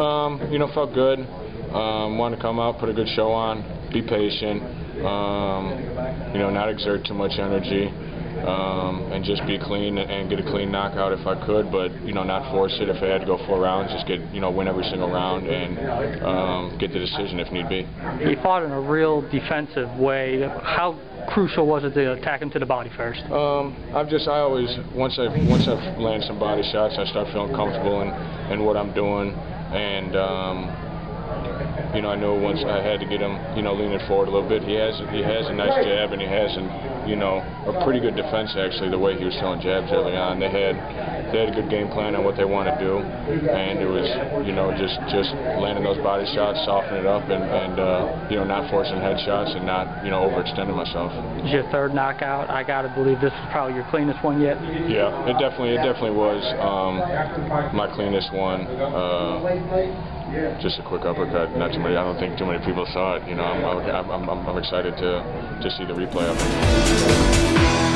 You know, felt good. Wanted to come out, put a good show on, be patient, you know, not exert too much energy, and just be clean and get a clean knockout if I could, but, you know, not force it. If I had to go 4 rounds, just get, you know, win every single round and get the decision if need be. He fought in a real defensive way. How crucial was it to attack him to the body first? I always, once I've landed some body shots, I start feeling comfortable in what I'm doing, and you know, I knew once I had to get him, you know, leaning forward a little bit. He has a nice jab, and he has, you know, a pretty good defense actually. The way he was throwing jabs early on, they had a good game plan on what they want to do, and it was, you know, just landing those body shots, softening it up, and you know, not forcing headshots and not, you know, overextending myself. It's your 3rd knockout. I got to believe this is probably your cleanest one yet. Yeah, it definitely was my cleanest one. Just a quick uppercut. Not too many. I don't think too many people saw it. You know, I'm excited to see the replay of it.